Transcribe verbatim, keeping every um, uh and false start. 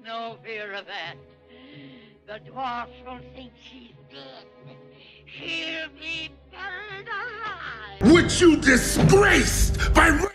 No fear of that. The dwarfs will think she's dead. She'll be buried alive. Which you disgraced by...